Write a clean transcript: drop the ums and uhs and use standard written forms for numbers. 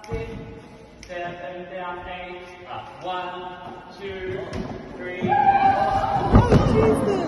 6, 7, down, 8, up. 1, 2, 3. Oh, Jesus.